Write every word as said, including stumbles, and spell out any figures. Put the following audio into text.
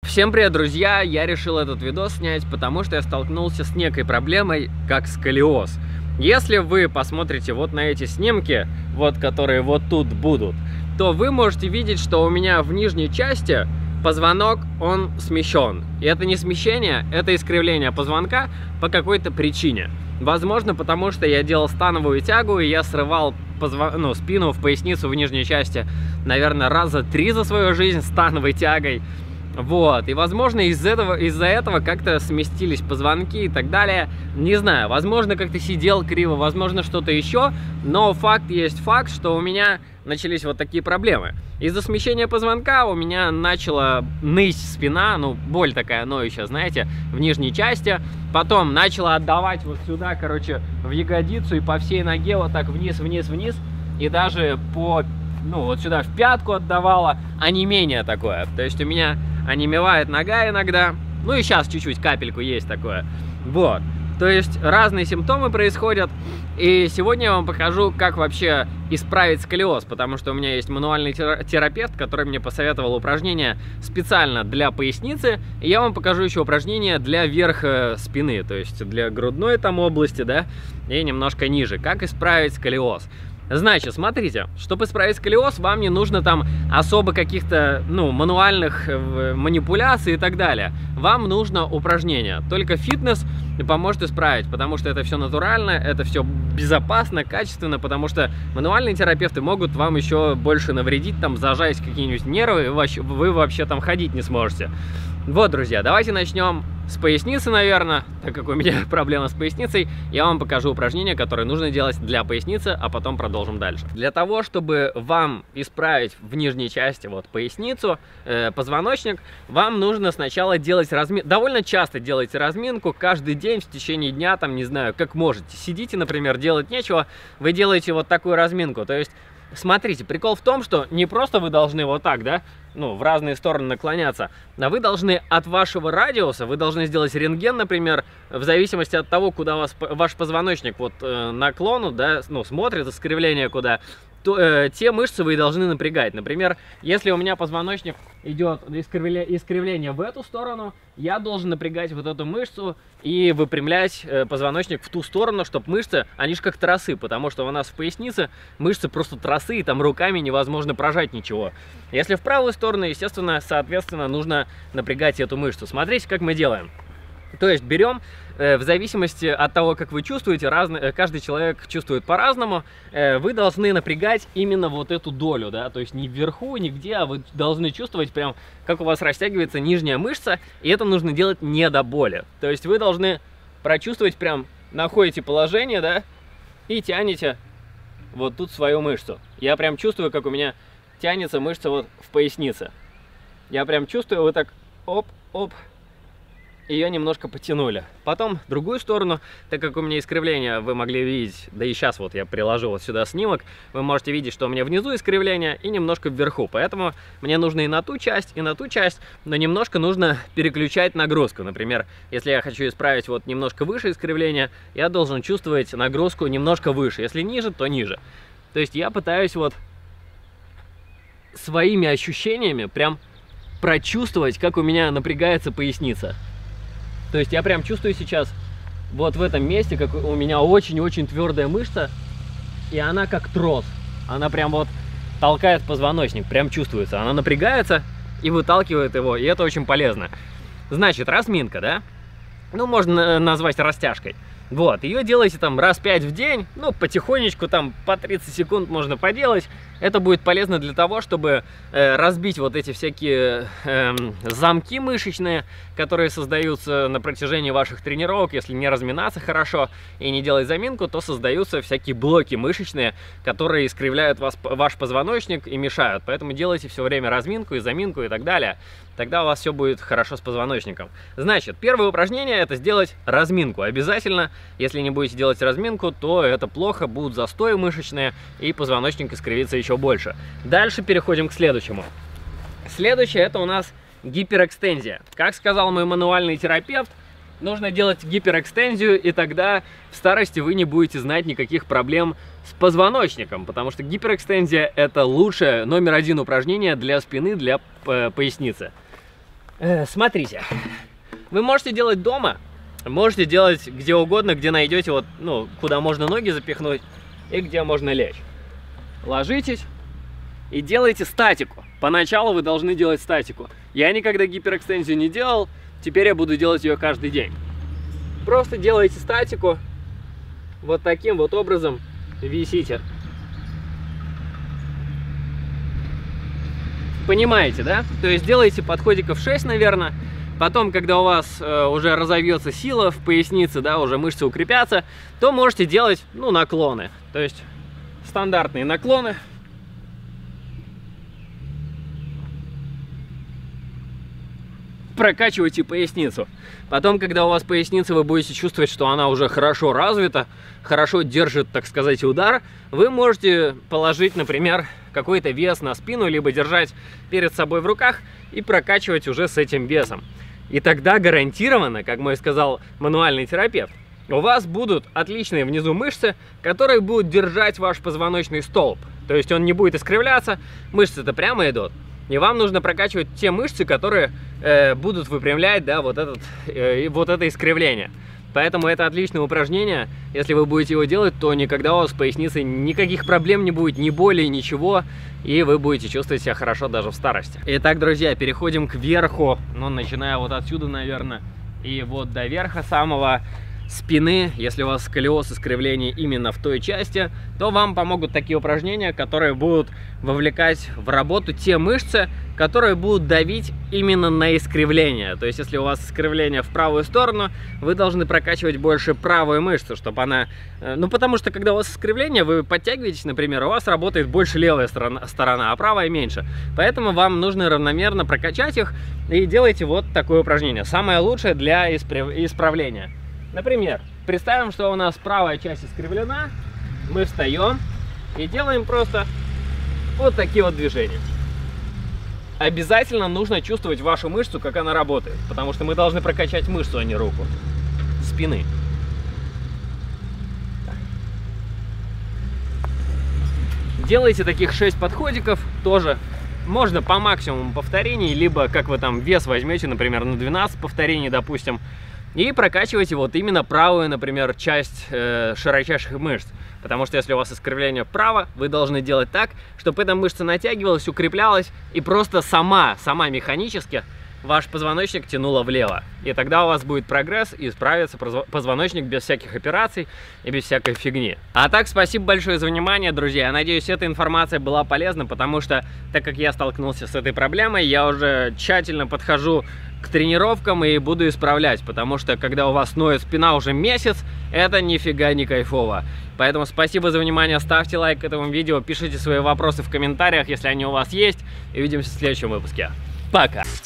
Всем привет, друзья! Я решил этот видос снять, потому что я столкнулся с некой проблемой, как сколиоз. Если вы посмотрите вот на эти снимки, вот которые вот тут будут, то вы можете видеть, что у меня в нижней части позвонок, он смещен. И это не смещение, это искривление позвонка по какой-то причине. Возможно, потому что я делал становую тягу, и я срывал позвон... ну, спину в поясницу в нижней части, наверное, раза три за свою жизнь становой тягой. Вот, и возможно из-за этого, из-за этого как-то сместились позвонки и так далее. Не знаю, возможно, как-то сидел криво, возможно, что-то еще. Но факт есть факт, что у меня начались вот такие проблемы. Из-за смещения позвонка у меня начала ныть спина, ну, боль такая ноющая, знаете, в нижней части. Потом начала отдавать вот сюда, короче, в ягодицу и по всей ноге вот так вниз, вниз, вниз. И даже по, ну, вот сюда в пятку отдавала, онемение такое. То есть у меня онемевает нога иногда. Ну и сейчас чуть-чуть капельку есть такое. Вот. То есть разные симптомы происходят. И сегодня я вам покажу, как вообще исправить сколиоз. Потому что у меня есть мануальный терапевт, который мне посоветовал упражнения специально для поясницы. И я вам покажу еще упражнения для верха спины. То есть для грудной там области, да, и немножко ниже. Как исправить сколиоз. Значит, смотрите, чтобы исправить сколиоз, вам не нужно там особо каких-то, ну, мануальных манипуляций и так далее. Вам нужно упражнение. Только фитнес поможет исправить, потому что это все натурально, это все безопасно, качественно, потому что мануальные терапевты могут вам еще больше навредить, там, зажать какие-нибудь нервы, и вы вообще там ходить не сможете. Вот, друзья, давайте начнем с поясницы, наверное, так как у меня проблема с поясницей. Я вам покажу упражнения, которые нужно делать для поясницы, а потом продолжим дальше. Для того, чтобы вам исправить в нижней части вот поясницу, э, позвоночник, вам нужно сначала делать разминку. Довольно часто делайте разминку, каждый день в течение дня, там, не знаю, как можете. Сидите, например, делать нечего, вы делаете вот такую разминку. То есть, смотрите, прикол в том, что не просто вы должны вот так, да, ну, в разные стороны наклоняться, а вы должны от вашего радиуса, вы должны сделать рентген, например, в зависимости от того, куда вас, ваш позвоночник вот э, наклону, да, ну, смотрит, искривление куда, то э, те мышцы вы должны напрягать. Например, если у меня позвоночник идет искривление, искривление в эту сторону, я должен напрягать вот эту мышцу и выпрямлять э, позвоночник в ту сторону, чтобы мышцы, они же как тросы, потому что у нас в пояснице мышцы просто тросы, и там руками невозможно прожать ничего. Если в правую сторону, естественно, соответственно, нужно напрягать эту мышцу. Смотрите, как мы делаем. То есть берем, э, в зависимости от того, как вы чувствуете, разный, э, каждый человек чувствует по-разному, э, вы должны напрягать именно вот эту долю, да, то есть не вверху, нигде, а вы должны чувствовать прям, как у вас растягивается нижняя мышца, и это нужно делать не до боли. То есть вы должны прочувствовать прям, находите положение, да, и тянете вот тут свою мышцу. Я прям чувствую, как у меня тянется мышца вот в пояснице. Я прям чувствую, вот так, оп-оп, ее немножко потянули. Потом в другую сторону, так как у меня искривление, вы могли видеть, да и сейчас вот я приложу вот сюда снимок, вы можете видеть, что у меня внизу искривление и немножко вверху. Поэтому мне нужно и на ту часть, и на ту часть, но немножко нужно переключать нагрузку. Например, если я хочу исправить вот немножко выше искривление, я должен чувствовать нагрузку немножко выше. Если ниже, то ниже. То есть я пытаюсь вот своими ощущениями прям прочувствовать, как у меня напрягается поясница. То есть я прям чувствую сейчас вот в этом месте, как у меня очень-очень твердая мышца, и она как трос. Она прям вот толкает позвоночник, прям чувствуется. Она напрягается и выталкивает его, и это очень полезно. Значит, разминка, да? Ну, можно назвать растяжкой. Вот, ее делайте там раз пять в день, ну, потихонечку, там, по тридцать секунд можно поделать. Это будет полезно для того, чтобы э, разбить вот эти всякие э, замки мышечные, которые создаются на протяжении ваших тренировок. Если не разминаться хорошо и не делать заминку, то создаются всякие блоки мышечные, которые искривляют вас, ваш позвоночник и мешают. Поэтому делайте все время разминку и заминку и так далее. Тогда у вас все будет хорошо с позвоночником. Значит, первое упражнение — это сделать разминку. Обязательно, если не будете делать разминку, то это плохо, будут застои мышечные, и позвоночник искривится еще больше. Дальше переходим к следующему. Следующее — это у нас гиперэкстензия. Как сказал мой мануальный терапевт, нужно делать гиперэкстензию, и тогда в старости вы не будете знать никаких проблем с позвоночником, потому что гиперэкстензия — это лучшее, номер один упражнение для спины, для поясницы. Э, смотрите, вы можете делать дома, можете делать где угодно, где найдете, вот, ну, куда можно ноги запихнуть и где можно лечь. Ложитесь и делайте статику. Поначалу вы должны делать статику. Я никогда гиперэкстензию не делал, теперь я буду делать ее каждый день. Просто делайте статику, вот таким вот образом висите. Понимаете, да? То есть делайте подходиков шесть, наверное. Потом, когда у вас э, уже разовьется сила в пояснице, да, уже мышцы укрепятся, то можете делать, ну, наклоны. То есть стандартные наклоны. Прокачивайте поясницу. Потом, когда у вас поясница, вы будете чувствовать, что она уже хорошо развита, хорошо держит, так сказать, удар, вы можете положить, например, какой-то вес на спину, либо держать перед собой в руках и прокачивать уже с этим весом. И тогда гарантированно, как мой сказал мануальный терапевт, у вас будут отличные внизу мышцы, которые будут держать ваш позвоночный столб. То есть он не будет искривляться, мышцы-то прямо идут. И вам нужно прокачивать те мышцы, которые э, будут выпрямлять, да, вот, этот, э, вот это искривление. Поэтому это отличное упражнение. Если вы будете его делать, то никогда у вас с поясницей никаких проблем не будет, ни боли, ничего. И вы будете чувствовать себя хорошо даже в старости. Итак, друзья, переходим к верху. Ну, начиная вот отсюда, наверное, и вот до верха самого спины. Если у вас сколиоз, искривление именно в той части, то вам помогут такие упражнения, которые будут вовлекать в работу те мышцы, которые будут давить именно на искривление. То есть, если у вас искривление в правую сторону, вы должны прокачивать больше правую мышцу, чтобы она... Ну, потому что, когда у вас искривление, вы подтягиваетесь, например, у вас работает больше левая сторона, сторона, а правая меньше. Поэтому вам нужно равномерно прокачать их и делайте вот такое упражнение. Самое лучшее для исправления. Например, представим, что у нас правая часть искривлена, мы встаем и делаем просто вот такие вот движения. Обязательно нужно чувствовать вашу мышцу, как она работает, потому что мы должны прокачать мышцу, а не руку спины. Так. Делайте таких шесть подходиков, тоже можно по максимуму повторений, либо как вы там вес возьмете, например, на двенадцать повторений, допустим. И прокачивайте вот именно правую, например, часть э, широчайших мышц. Потому что если у вас искривление вправо, вы должны делать так, чтобы эта мышца натягивалась, укреплялась и просто сама, сама механически ваш позвоночник тянула влево. И тогда у вас будет прогресс и справится позвоночник без всяких операций и без всякой фигни. А так, спасибо большое за внимание, друзья. Я надеюсь, эта информация была полезна, потому что, так как я столкнулся с этой проблемой, я уже тщательно подхожу к тренировкам и буду исправлять, потому что когда у вас ноет спина уже месяц, это нифига не кайфово. Поэтому спасибо за внимание, ставьте лайк к этому видео, пишите свои вопросы в комментариях, если они у вас есть, и увидимся в следующем выпуске. Пока!